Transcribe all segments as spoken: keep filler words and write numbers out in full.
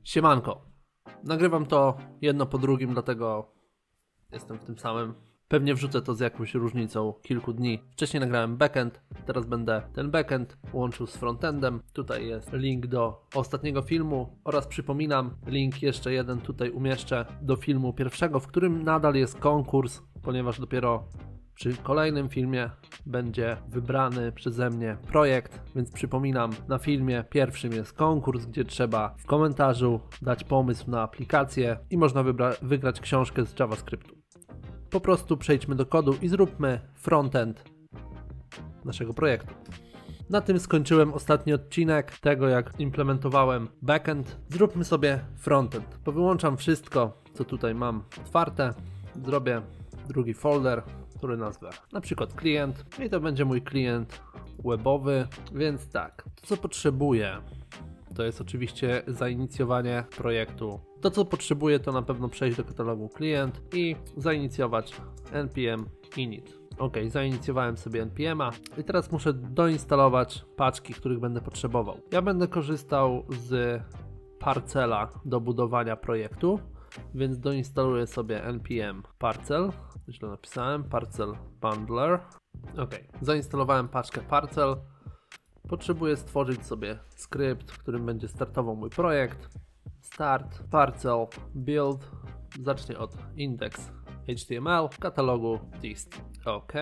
Siemanko, nagrywam to jedno po drugim, dlatego jestem w tym samym. Pewnie wrzucę to z jakąś różnicą kilku dni. Wcześniej nagrałem backend, teraz będę ten backend łączył z frontendem. Tutaj jest link do ostatniego filmu oraz przypominam, link jeszcze jeden tutaj umieszczę do filmu pierwszego, w którym nadal jest konkurs, ponieważ dopiero przy kolejnym filmie będzie wybrany przeze mnie projekt, więc przypominam, na filmie pierwszym jest konkurs, gdzie trzeba w komentarzu dać pomysł na aplikację i można wygrać książkę z JavaScriptu. Po prostu przejdźmy do kodu i zróbmy frontend naszego projektu. Na tym skończyłem ostatni odcinek tego, jak implementowałem backend. Zróbmy sobie frontend. Powyłączam wszystko, co tutaj mam otwarte. Zrobię drugi folder, który nazwę na przykład klient i to będzie mój klient webowy, więc tak, to co potrzebuję to jest oczywiście zainicjowanie projektu. To co potrzebuję to na pewno przejść do katalogu klient i zainicjować npm init. Ok, zainicjowałem sobie npm-a i teraz muszę doinstalować paczki, których będę potrzebował. Ja będę korzystał z parcela do budowania projektu, więc doinstaluję sobie npm parcel. Źle napisałem, parcel bundler. Ok, zainstalowałem paczkę parcel. Potrzebuję stworzyć sobie skrypt, w którym będzie startował mój projekt. Start, parcel, build. Zacznie od index.html w katalogu dist. Ok,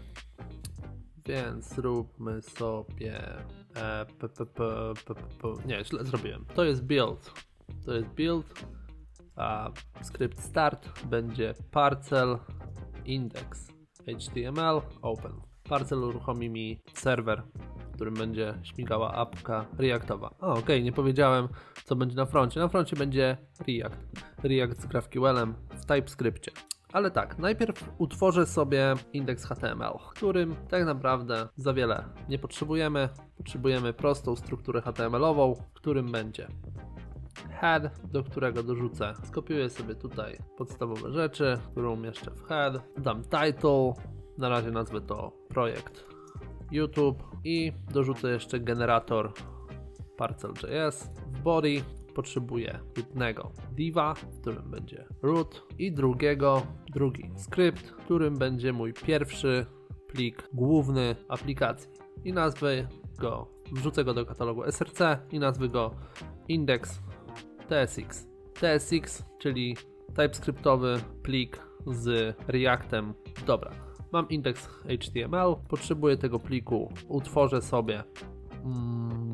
więc zróbmy sobie e, p, p, p, p, p, nie, źle zrobiłem. To jest build. To jest build. A skrypt start będzie parcel index.html open. Parcel uruchomi mi serwer, w którym będzie śmigała apka reactowa. A ok, nie powiedziałem co będzie na froncie. Na froncie będzie React. React z GraphQL-em w TypeScriptie. Ale tak, najpierw utworzę sobie index.html, którym tak naprawdę za wiele nie potrzebujemy. Potrzebujemy prostą strukturę H T M L-ową, którym będzie head, do którego dorzucę, skopiuję sobie tutaj podstawowe rzeczy, którą umieszczę w head, dam title, na razie nazwę to projekt YouTube i dorzucę jeszcze generator parcel.js. W body potrzebuję jednego diva, w którym będzie root i drugiego, drugi skrypt, w którym będzie mój pierwszy plik główny aplikacji i nazwę go, wrzucę go do katalogu S R C i nazwę go index tsx. tsx, czyli TypeScriptowy plik z Reactem. Dobra, mam index.html, potrzebuję tego pliku, utworzę sobie mm,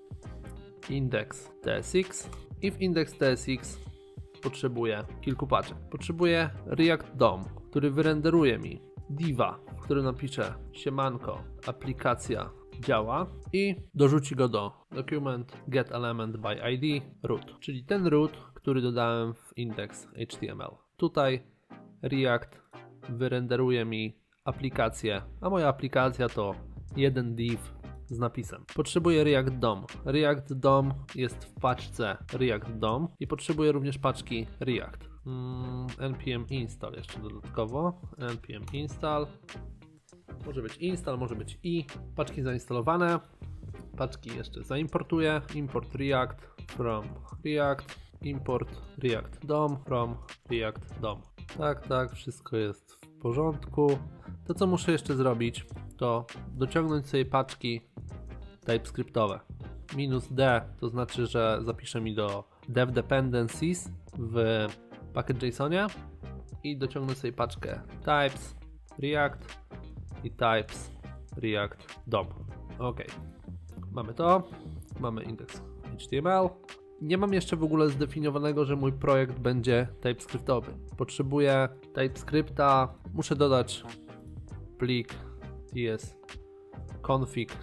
index.tsx i w index.tsx potrzebuję kilku paczek. Potrzebuję React D O M, który wyrenderuje mi diva, w którym napiszę siemanko, aplikacja działa i dorzuci go do document get element by I D root, czyli ten root, który dodałem w index.html. Tutaj React wyrenderuje mi aplikację, a moja aplikacja to jeden div z napisem. Potrzebuję React D O M. React D O M jest w paczce React D O M i potrzebuję również paczki React. Mm, npm install jeszcze dodatkowo. npm install. Może być install, może być i. Paczki zainstalowane. Paczki jeszcze zaimportuję. Import React from React. Import React D O M from React D O M. Tak, tak, wszystko jest w porządku. To co muszę jeszcze zrobić, to dociągnąć sobie paczki TypeScriptowe. Minus D to znaczy, że zapiszę mi do dev dependencies w package.jsonie i dociągnę sobie paczkę types React i types React D O M. Ok, mamy to, mamy index.html. Nie mam jeszcze w ogóle zdefiniowanego, że mój projekt będzie TypeScriptowy. Potrzebuję TypeScripta, muszę dodać plik ts config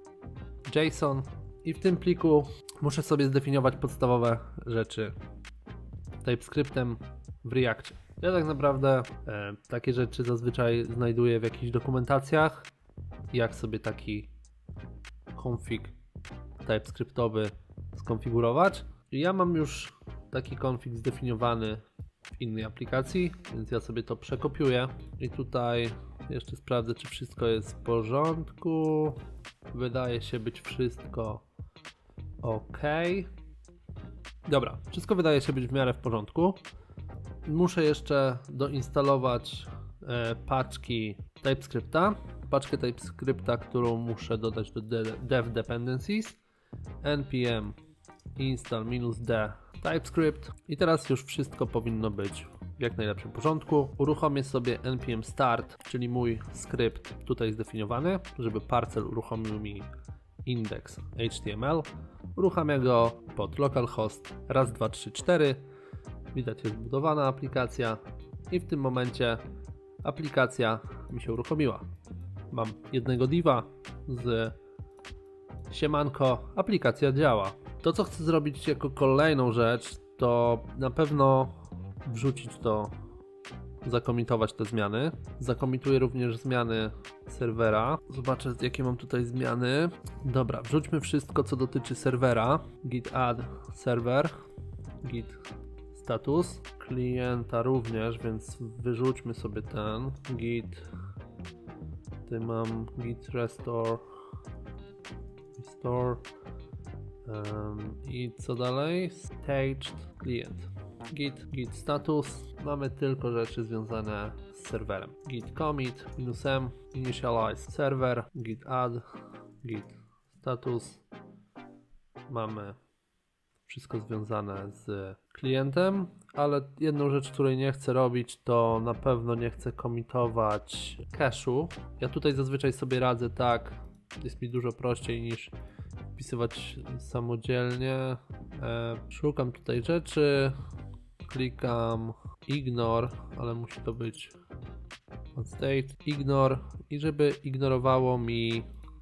JSON i w tym pliku muszę sobie zdefiniować podstawowe rzeczy TypeScriptem w Reactie. Ja tak naprawdę e, takie rzeczy zazwyczaj znajduję w jakichś dokumentacjach, jak sobie taki config TypeScriptowy skonfigurować. Ja mam już taki config zdefiniowany w innej aplikacji, więc ja sobie to przekopiuję i tutaj jeszcze sprawdzę, czy wszystko jest w porządku. Wydaje się być wszystko ok. Dobra, wszystko wydaje się być w miarę w porządku. Muszę jeszcze doinstalować e, paczki TypeScripta. Paczkę TypeScripta, którą muszę dodać do de dev dependencies. npm install-d TypeScript. I teraz już wszystko powinno być w jak najlepszym porządku. Uruchomię sobie npm start, czyli mój skrypt tutaj zdefiniowany, żeby parcel uruchomił mi index H T M L. Uruchamiam go pod localhost raz dwa trzy cztery. Widać, jest zbudowana aplikacja i w tym momencie aplikacja mi się uruchomiła. Mam jednego diva z siemanko, aplikacja działa. To, co chcę zrobić jako kolejną rzecz, to na pewno wrzucić to, zakomitować te zmiany. Zakomituję również zmiany serwera. Zobaczę, jakie mam tutaj zmiany. Dobra, wrzućmy wszystko, co dotyczy serwera. Git add server, git status, klienta również, więc wyrzućmy sobie ten git. Tutaj mam git restore, restore um, i co dalej? Staged client. Git, git status. Mamy tylko rzeczy związane z serwerem. Git commit, minus m, initialize server, git add, git status. Mamy wszystko związane z klientem, ale jedną rzecz, której nie chcę robić, to na pewno nie chcę komitować cache'u. Ja tutaj zazwyczaj sobie radzę tak, jest mi dużo prościej niż wpisywać samodzielnie. E, szukam tutaj rzeczy, klikam ignore, ale musi to być on state, ignore i żeby ignorowało mi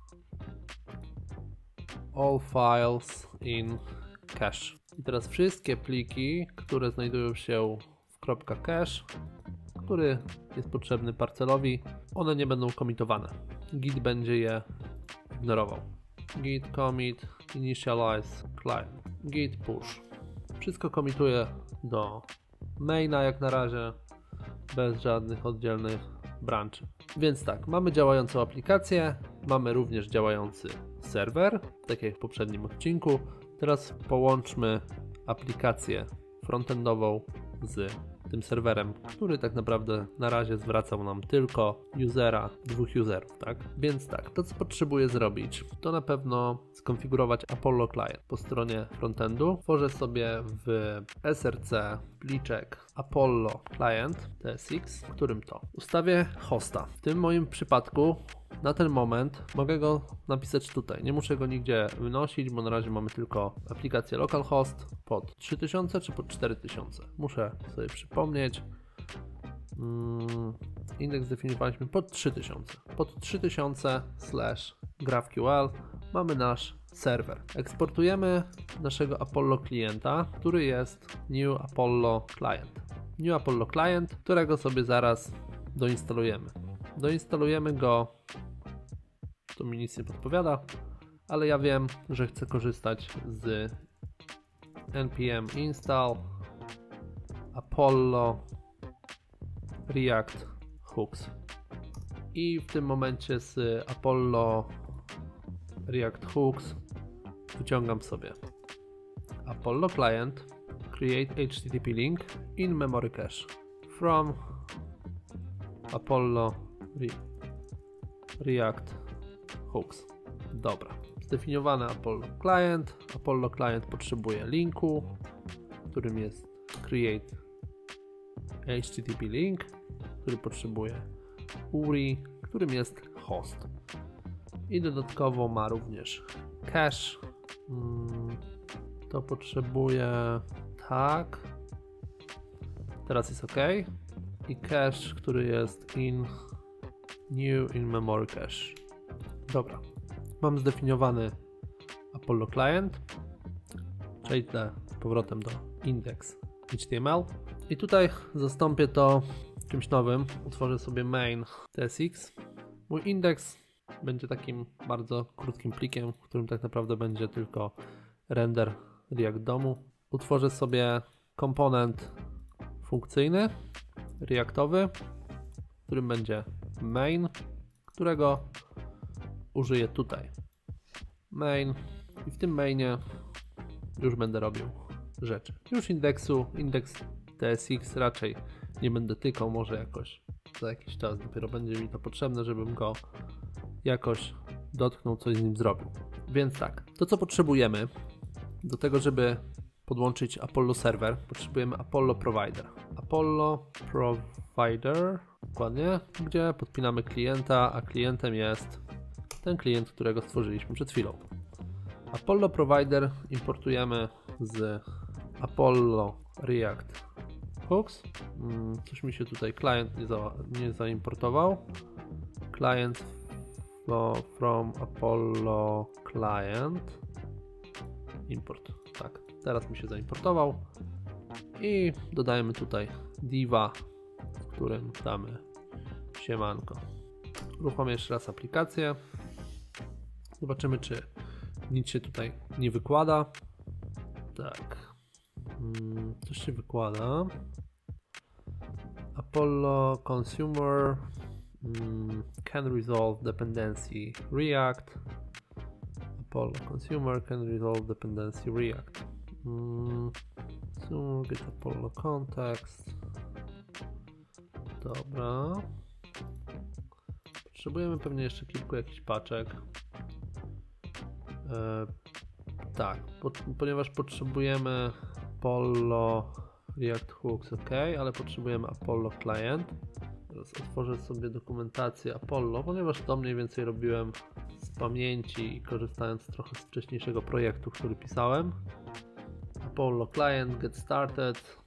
all files in cache. I teraz wszystkie pliki, które znajdują się w .cache, który jest potrzebny parcelowi, one nie będą komitowane. Git będzie je ignorował. Git commit, initialize client, git push. Wszystko komituję do maina jak na razie, bez żadnych oddzielnych branczy. Więc tak, mamy działającą aplikację, mamy również działający serwer, tak jak w poprzednim odcinku. Teraz połączmy aplikację frontendową z tym serwerem, który tak naprawdę na razie zwracał nam tylko usera, dwóch userów, tak? Więc tak, to co potrzebuję zrobić, to na pewno skonfigurować Apollo Client po stronie frontendu. Tworzę sobie w S R C pliczek Apollo Client T S X, w którym to ustawię hosta. W tym moim przypadku na ten moment mogę go napisać tutaj, nie muszę go nigdzie wynosić, bo na razie mamy tylko aplikację localhost pod trzy tysiące czy pod cztery tysiące. Muszę sobie przypomnieć. Hmm, indeks zdefiniowaliśmy pod trzy tysiące. Pod trzy tysiące slash GraphQL mamy nasz serwer. Eksportujemy naszego Apollo klienta, który jest New Apollo Client. New Apollo Client, którego sobie zaraz doinstalujemy. Doinstalujemy go, to mi nic nie podpowiada, ale ja wiem, że chcę korzystać z npm install Apollo React Hooks i w tym momencie z Apollo React Hooks wyciągam sobie Apollo Client create H T T P link in memory cache from Apollo Re React Hooks. Dobra, zdefiniowane Apollo Client. Apollo Client potrzebuje linku, którym jest create H T T P link, który potrzebuje U R I, którym jest host. I dodatkowo ma również cache. Hmm, to potrzebuje tak. Teraz jest OK. I cache, który jest in new in memory cache. Dobra, mam zdefiniowany Apollo Client. Przejdę z powrotem do index H T M L i tutaj zastąpię to czymś nowym. Utworzę sobie main T S X. Mój indeks będzie takim bardzo krótkim plikiem, w którym tak naprawdę będzie tylko render React domu. Utworzę sobie komponent funkcyjny, reactowy, w którym będzie main, którego użyję tutaj. Main i w tym mainie już będę robił rzeczy. Już indeksu, indeks T S X raczej nie będę tykał, może jakoś za jakiś czas dopiero będzie mi to potrzebne, żebym go jakoś dotknął, coś z nim zrobił. Więc tak, to co potrzebujemy do tego, żeby podłączyć Apollo Server, potrzebujemy Apollo Provider. Apollo Provider, dokładnie, gdzie podpinamy klienta, a klientem jest ten klient, którego stworzyliśmy przed chwilą. Apollo Provider importujemy z Apollo React Hooks. Coś mi się tutaj klient nie, za, nie zaimportował. Client from Apollo Client import. Tak, teraz mi się zaimportował i dodajemy tutaj diva, w którym damy siemanko. Uruchomię jeszcze raz aplikację. Zobaczymy, czy nic się tutaj nie wykłada. Tak, coś się wykłada. Apollo Consumer can resolve dependency React. Apollo Consumer can resolve dependency React. So get Apollo context. Dobra. Potrzebujemy pewnie jeszcze kilku jakichś paczek. E, tak, po, ponieważ potrzebujemy Apollo React Hooks, ok, ale potrzebujemy Apollo Client. Teraz otworzę sobie dokumentację Apollo, ponieważ to mniej więcej robiłem z pamięci i korzystając trochę z wcześniejszego projektu, który pisałem. Apollo Client, get started.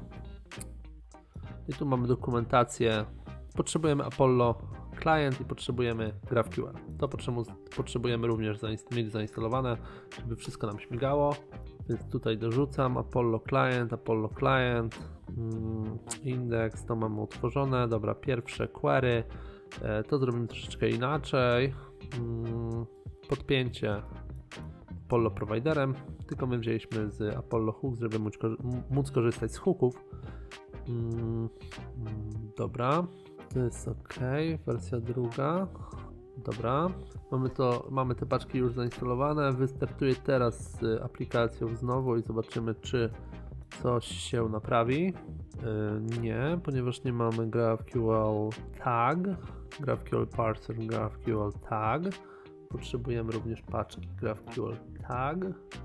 I tu mamy dokumentację. Potrzebujemy Apollo Client i potrzebujemy GraphQL. To potrzebujemy również mieć zainstalowane, żeby wszystko nam śmigało. Więc tutaj dorzucam Apollo Client, Apollo Client, mm, index, to mamy utworzone. Dobra, pierwsze query, e, to zrobimy troszeczkę inaczej. Mm, podpięcie Apollo Providerem, tylko my wzięliśmy z Apollo Hooks, żeby móc, móc korzystać z hooków. Mm, dobra, to jest ok, wersja druga. Dobra, mamy, to, mamy te paczki już zainstalowane. Wystartuję teraz z aplikacją znowu i zobaczymy, czy coś się naprawi. Yy, nie, ponieważ nie mamy GraphQL tag, GraphQL parser, GraphQL tag. Potrzebujemy również paczki GraphQL tag.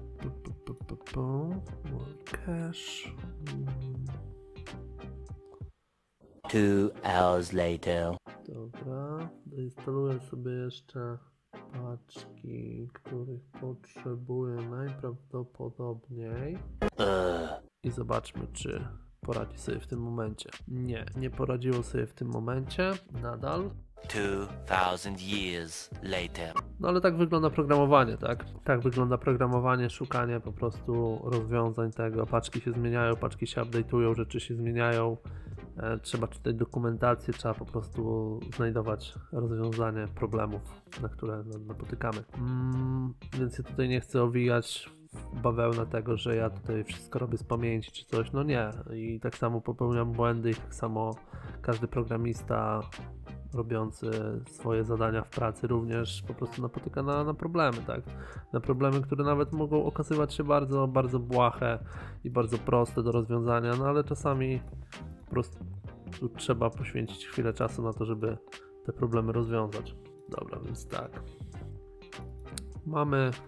Cache. Two hours later. Dobra, doinstaluję sobie jeszcze paczki, których potrzebuję najprawdopodobniej. Ugh. I zobaczmy, czy poradzi sobie w tym momencie. Nie, nie poradziło sobie w tym momencie, nadal. Two thousand years later. No ale tak wygląda programowanie, tak? Tak wygląda programowanie, szukanie po prostu rozwiązań tego. Paczki się zmieniają, paczki się update'ują, rzeczy się zmieniają. E, trzeba czytać dokumentację, trzeba po prostu znajdować rozwiązanie problemów, na które napotykamy. Mm, więc ja tutaj nie chcę owijać w bawełnę tego, że ja tutaj wszystko robię z pamięci czy coś. No nie. I tak samo popełniam błędy i tak samo każdy programista robiący swoje zadania w pracy również po prostu napotyka na, na problemy, tak? Na problemy, które nawet mogą okazywać się bardzo, bardzo błahe i bardzo proste do rozwiązania, no ale czasami po prostu trzeba poświęcić chwilę czasu na to, żeby te problemy rozwiązać. Dobra, więc tak. Mamy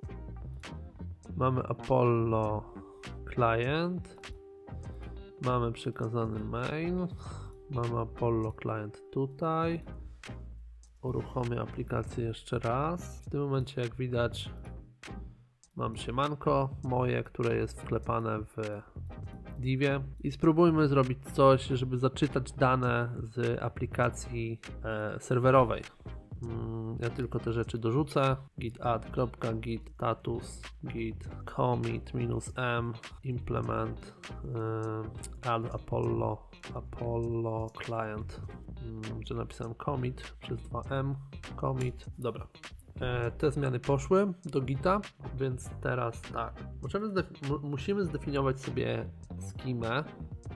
mamy Apollo Client, mamy przekazany main. Mamy Apollo Client tutaj. Uruchomię aplikację jeszcze raz. W tym momencie, jak widać, mam siemanko moje, które jest wklepane w divie. I spróbujmy zrobić coś, żeby zaczytać dane z aplikacji e, serwerowej. Ja tylko te rzeczy dorzucę. Git add, git status, git commit minus m, implement, yy, add Apollo, Apollo client, yy, że napisałem commit przez dwa m, commit. Dobra. E, te zmiany poszły do gita, więc teraz tak. Możemy zdefi- musimy zdefiniować sobie schemę e,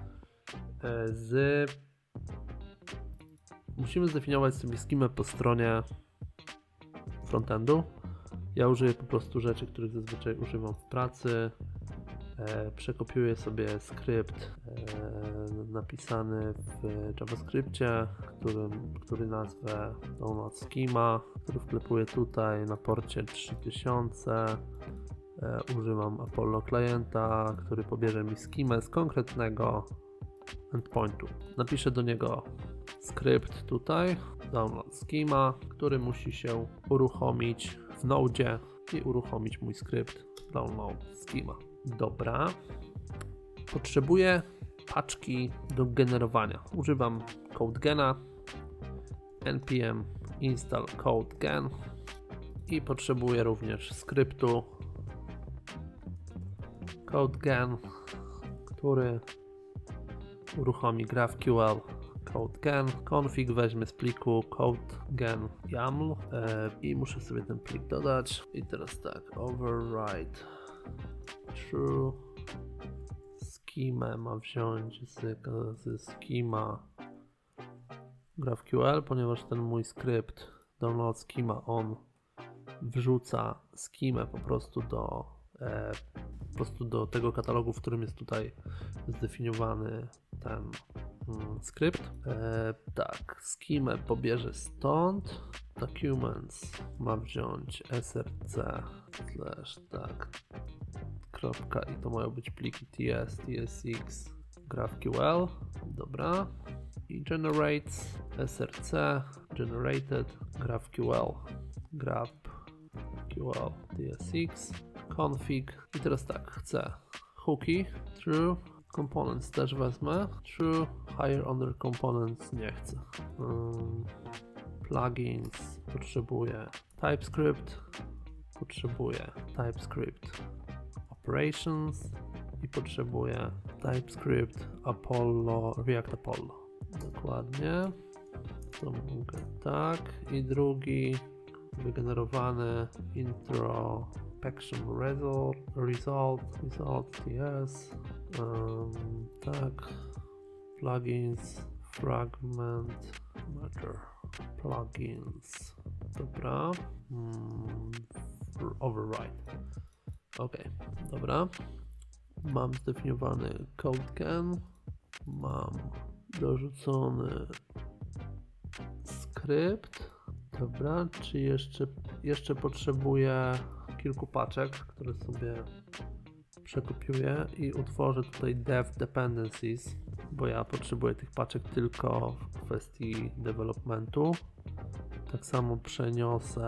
z Musimy zdefiniować sobie schemę po stronie frontendu. Ja użyję po prostu rzeczy, których zazwyczaj używam w pracy. e, przekopiuję sobie skrypt e, napisany w JavaScriptie, którym, który nazwę download schema, który wklepuję tutaj na porcie trzy tysiące. E, używam Apollo klienta, który pobierze mi schemę z konkretnego endpointu. Napiszę do niego skrypt tutaj, download schema, który musi się uruchomić w Node i uruchomić mój skrypt download schema. Dobra. Potrzebuję paczki do generowania. Używam CodeGena, npm install CodeGen i potrzebuję również skryptu CodeGen, który uruchomi GraphQL CodeGen. Config weźmie z pliku CodeGen YAML e, i muszę sobie ten plik dodać. I teraz tak, override true. Schema ma wziąć z, z schema GraphQL, ponieważ ten mój skrypt download schema, on wrzuca schemę po prostu do e, po prostu do tego katalogu, w którym jest tutaj zdefiniowany ten mm, skrypt. E, tak, schemę pobierze stąd. Documents ma wziąć src slash tak kropka i to mają być pliki ts, tsx, graphql. Dobra. I generates src generated graphql graphql tsx config. I teraz tak, chcę hooki true, components też wezmę true, higher under components nie chcę. Um, plugins potrzebuję TypeScript, potrzebuję TypeScript operations i potrzebuję TypeScript Apollo, React Apollo. Dokładnie. To mogę tak. I drugi wygenerowany intro action result result result ts um, tak, plugins fragment matter plugins. Dobra. mm, override. Ok, dobra. Mam zdefiniowany CodeGen, mam dorzucony skrypt. Dobra, czy jeszcze, jeszcze potrzebuję kilku paczek, które sobie przekopiuję i utworzę tutaj dev dependencies, bo ja potrzebuję tych paczek tylko w kwestii developmentu. Tak samo przeniosę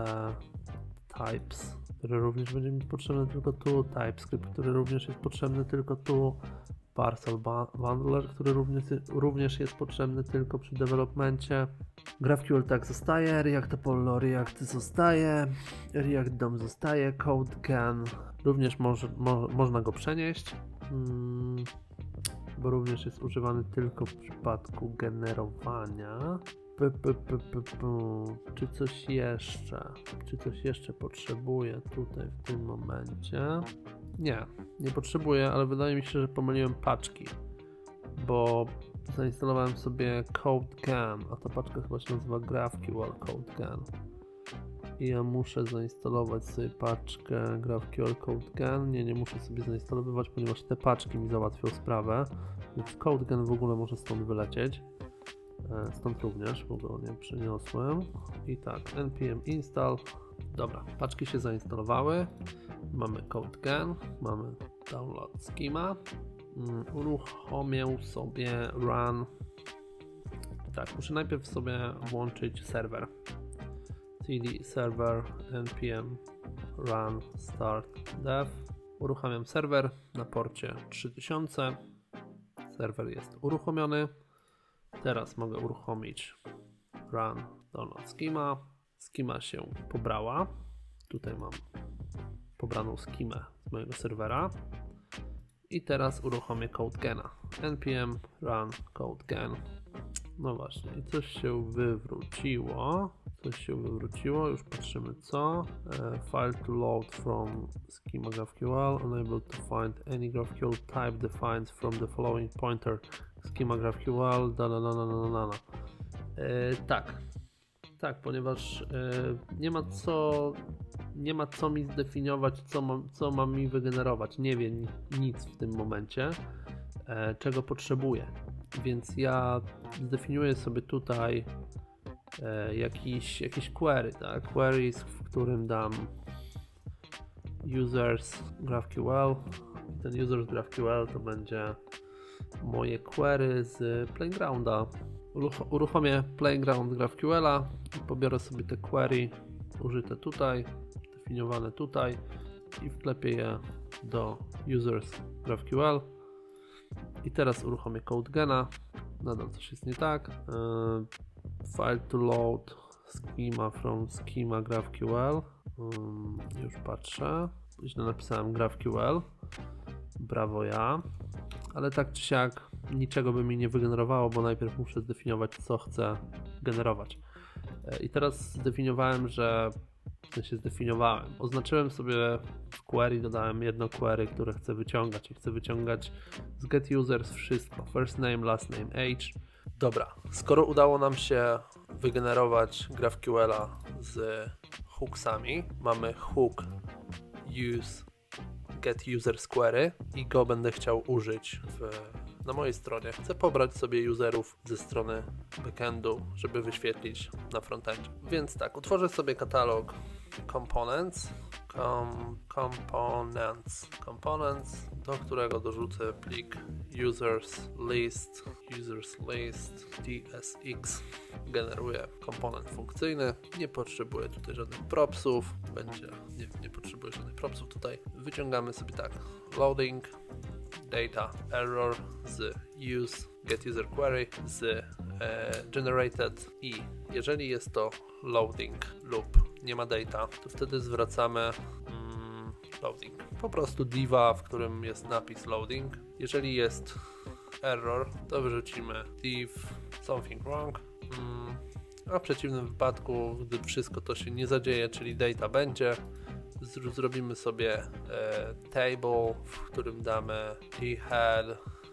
types, który również będzie mi potrzebny tylko tu, TypeScript, który również jest potrzebny tylko tu, Parcel Bundler, który również, również jest potrzebny tylko przy developmencie. GraphQL tak zostaje, React Apollo React zostaje, React D O M zostaje, CodeGen również może, mo, można go przenieść, hmm, bo również jest używany tylko w przypadku generowania. P, p, p, p, p. Czy coś jeszcze? Czy coś jeszcze potrzebuję tutaj w tym momencie? Nie, nie potrzebuję, ale wydaje mi się, że pomyliłem paczki, bo zainstalowałem sobie CodeGen, a ta paczka chyba się nazywa GraphQL CodeGen. I ja muszę zainstalować sobie paczkę GraphQL CodeGen. Nie, nie muszę sobie zainstalowywać, ponieważ te paczki mi załatwią sprawę, więc CodeGen w ogóle może stąd wylecieć. Stąd również, bo go nie przyniosłem. I tak, npm install. Dobra, paczki się zainstalowały. Mamy CodeGen, mamy download schema. Um, uruchomię sobie run. Tak, muszę najpierw sobie włączyć serwer. cd server npm run start dev. Uruchamiam serwer na porcie trzy tysiące. Serwer jest uruchomiony. Teraz mogę uruchomić run download schema. Schema się pobrała. Tutaj mam pobraną schemę z mojego serwera. I teraz uruchomię CodeGena. npm run CodeGen. No właśnie, i coś się wywróciło. Coś się wywróciło, już patrzymy co. Uh, file to load from schema GraphQL. Unable to find any GraphQL type defined from the following pointer. Schema GraphQL. Da, da, da, da, da, da. E, tak. Tak, ponieważ e, nie ma co nie ma co mi zdefiniować, co, mam, co mam mi wygenerować. Nie wie nic w tym momencie, e, czego potrzebuję. Więc ja zdefiniuję sobie tutaj e, jakiś, jakiś query, tak? Queries, w którym dam users GraphQL. Ten users GraphQL to będzie moje query z Playgrounda. Uruchomię Playground GraphQLa i pobiorę sobie te query użyte tutaj, definiowane tutaj i wklepię je do users GraphQL. I teraz uruchomię CodeGena. Nadal coś jest nie tak. Yy, file to load schema from schema GraphQL. Yy, już patrzę. Źle napisałem GraphQL. Brawo ja. Ale tak czy siak niczego by mi nie wygenerowało, bo najpierw muszę zdefiniować, co chcę generować. I teraz zdefiniowałem, że w sensie zdefiniowałem. Oznaczyłem sobie w query, dodałem jedno query, które chcę wyciągać i chcę wyciągać z getUsers wszystko. First name, last name, age. Dobra, skoro udało nam się wygenerować GraphQLa z hooksami, mamy hook use getUsers query i go będę chciał użyć w, na mojej stronie. Chcę pobrać sobie userów ze strony backendu, żeby wyświetlić na frontendzie. Więc tak, utworzę sobie katalog components, com, components, components, do którego dorzucę plik users list, users list tsx. Generuję komponent funkcyjny. Nie potrzebuję tutaj żadnych propsów. Będzie, nie, nie potrzebuję żadnych propsów tutaj. Wyciągamy sobie tak, loading, data, error z use, getUser query z e, generated i jeżeli jest to loading lub nie ma data, to wtedy zwracamy mm, loading. Po prostu diva, w którym jest napis loading. Jeżeli jest error, to wyrzucimy div something wrong. Mm, a w przeciwnym wypadku, gdy wszystko to się nie zadzieje, czyli data będzie, z, zrobimy sobie e, table, w którym damy thead,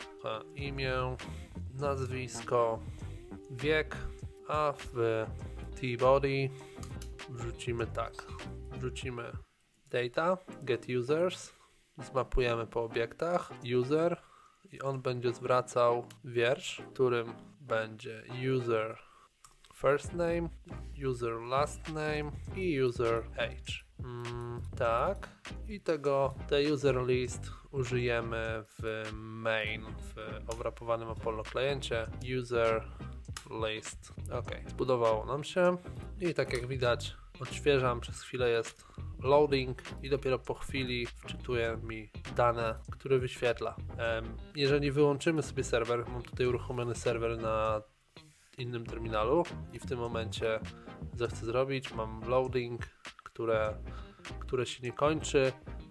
imię, nazwisko, wiek, a w tbody wrzucimy tak, wrzucimy data, getUsers, zmapujemy po obiektach, user i on będzie zwracał wiersz, w którym będzie user first name, user last name i user age. Mm, tak, i tego, te user list użyjemy w main, w owrapowanym Apollo kliencie, user list. Ok, zbudowało nam się i tak jak widać odświeżam, przez chwilę jest loading i dopiero po chwili wczytuje mi dane, które wyświetla. Jeżeli wyłączymy sobie serwer, mam tutaj uruchomiony serwer na innym terminalu i w tym momencie co chcę zrobić, mam loading, które, które się nie kończy.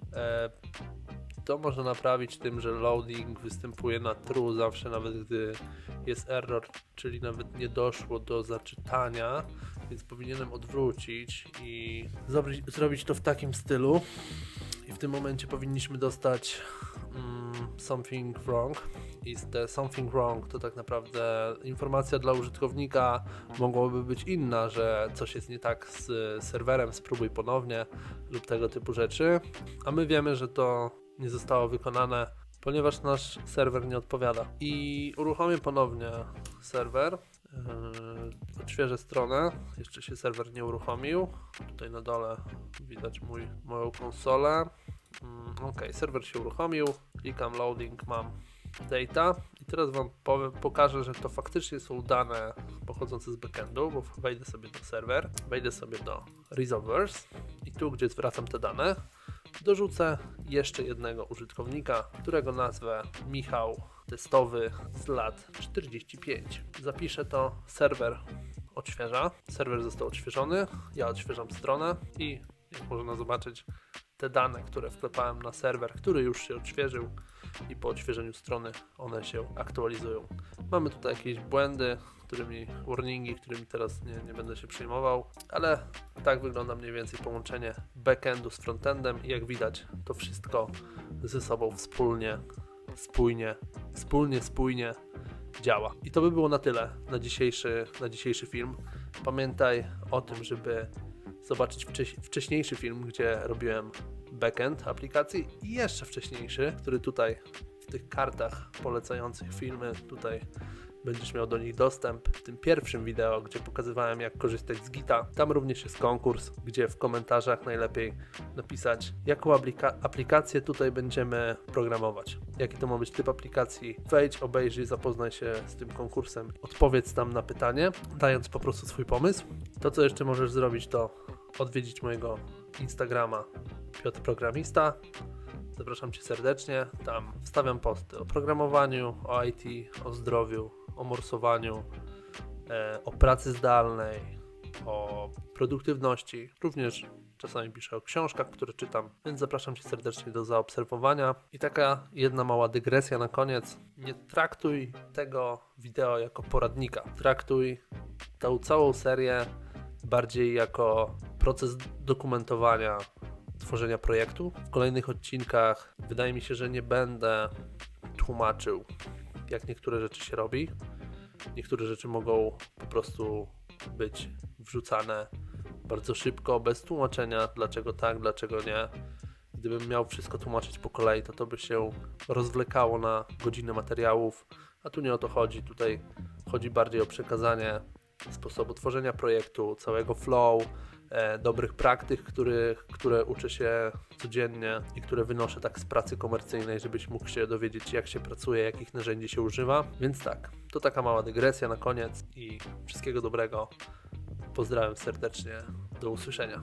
To można naprawić tym, że loading występuje na true zawsze, nawet gdy jest error, czyli nawet nie doszło do zaczytania, więc powinienem odwrócić i zrobić, zrobić to w takim stylu i w tym momencie powinniśmy dostać mm, something wrong i te something wrong to tak naprawdę informacja dla użytkownika mogłaby być inna, że coś jest nie tak z serwerem, spróbuj ponownie lub tego typu rzeczy, a my wiemy, że to nie zostało wykonane, ponieważ nasz serwer nie odpowiada. I uruchomię ponownie serwer, yy, odświeżę stronę, jeszcze się serwer nie uruchomił, tutaj na dole widać mój, moją konsolę. Yy, ok, serwer się uruchomił, klikam loading, mam data i teraz Wam powiem, pokażę, że to faktycznie są dane pochodzące z backendu, bo wejdę sobie do serwer, wejdę sobie do resolvers i tu, gdzie zwracam te dane, dorzucę jeszcze jednego użytkownika, którego nazwę Michał Testowy z lat czterdzieści pięć. Zapiszę to, serwer odświeża, serwer został odświeżony, ja odświeżam stronę i jak można zobaczyć, te dane, które wklepałem na serwer, który już się odświeżył i po odświeżeniu strony one się aktualizują. Mamy tutaj jakieś błędy, którymi, warningi, którymi teraz nie, nie będę się przejmował, ale tak wygląda mniej więcej połączenie backendu z frontendem i jak widać to wszystko ze sobą wspólnie, spójnie, wspólnie, spójnie działa. I to by było na tyle na dzisiejszy, na dzisiejszy film. Pamiętaj o tym, żeby zobaczyć wcześ wcześniejszy film, gdzie robiłem backend aplikacji i jeszcze wcześniejszy, który tutaj w tych kartach polecających filmy, tutaj będziesz miał do nich dostęp. W tym pierwszym wideo, gdzie pokazywałem, jak korzystać z Gita, tam również jest konkurs, gdzie w komentarzach najlepiej napisać, jaką aplika aplikację tutaj będziemy programować. Jaki to ma być typ aplikacji. Wejdź, obejrzyj, zapoznaj się z tym konkursem. Odpowiedz tam na pytanie, dając po prostu swój pomysł. To, co jeszcze możesz zrobić, to odwiedzić mojego Instagrama Piotr Programista. Zapraszam Cię serdecznie. Tam wstawiam posty o programowaniu, o I T, o zdrowiu, o morsowaniu, e, o pracy zdalnej, o produktywności. Również czasami piszę o książkach, które czytam, więc zapraszam Cię serdecznie do zaobserwowania. I taka jedna mała dygresja na koniec. Nie traktuj tego wideo jako poradnika. Traktuj tę całą serię bardziej jako proces dokumentowania tworzenia projektu. W kolejnych odcinkach wydaje mi się, że nie będę tłumaczył, jak niektóre rzeczy się robi. Niektóre rzeczy mogą po prostu być wrzucane bardzo szybko, bez tłumaczenia, dlaczego tak, dlaczego nie. Gdybym miał wszystko tłumaczyć po kolei, to to by się rozwlekało na godziny materiałów, a tu nie o to chodzi. Tutaj chodzi bardziej o przekazanie sposobu tworzenia projektu, całego flow, e, dobrych praktyk, których, które uczę się codziennie i które wynoszę tak z pracy komercyjnej, żebyś mógł się dowiedzieć, jak się pracuje, jakich narzędzi się używa. Więc tak, to taka mała dygresja na koniec i wszystkiego dobrego. Pozdrawiam serdecznie, do usłyszenia.